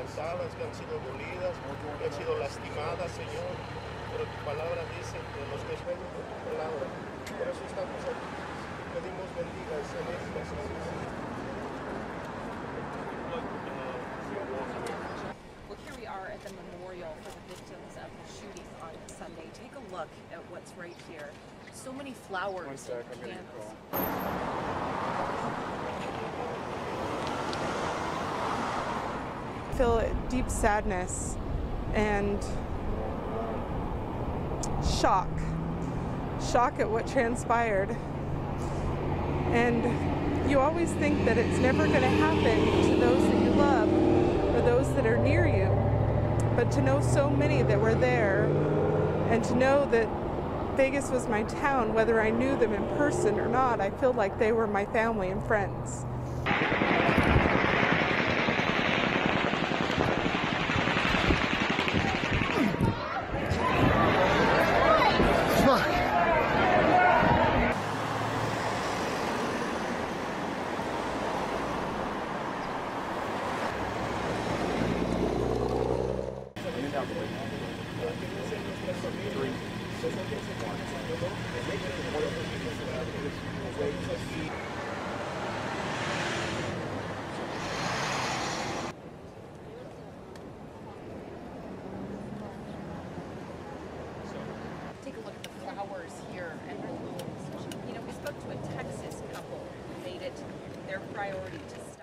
asaltadas, que han sido dolidas, que han sido lastimadas, Señor. Pero tu palabra dice que los que sueñan por tu palabra. Por eso estamos aquí. Pedimos bendigas en esta ciudad. Well, here we are at the memorial for the victims of the shooting on Sunday. Take a look at what's right here. So many flowers and candles. I feel deep sadness and shock at what transpired. And you always think that it's never going to happen to those that you love or those that are near you. But to know so many that were there and to know that Vegas was my town, whether I knew them in person or not, I feel like they were my family and friends. Take a look at the flowers here. And, you know, we spoke to a Texas couple who made it their priority to